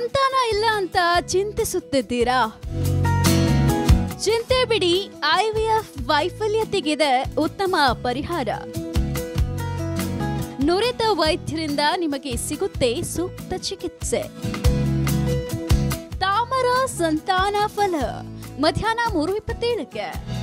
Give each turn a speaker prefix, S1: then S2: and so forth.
S1: ಸಂತಾನ ಇಲ್ಲ ಅಂತ ಚಿಂತಿಸುತ್ತಿದ್ದೀರಾ? ಚಿಂತೆ ಬಿಡಿ, IVF ವೈಫಲ್ಯತೆಗಿದೆ ಉತ್ತಮ ಪರಿಹಾರ. ನುರಿತ ವೈದ್ಯರಿಂದ ನಿಮಗೆ ಸಿಗುತ್ತೆ ಸೂಕ್ತ ಚಿಕಿತ್ಸೆ. ತಾಮರ ಸಂತಾನ ಫಲ ಮಧ್ಯಾಹ್ನ 3:27ಕ್ಕೆ.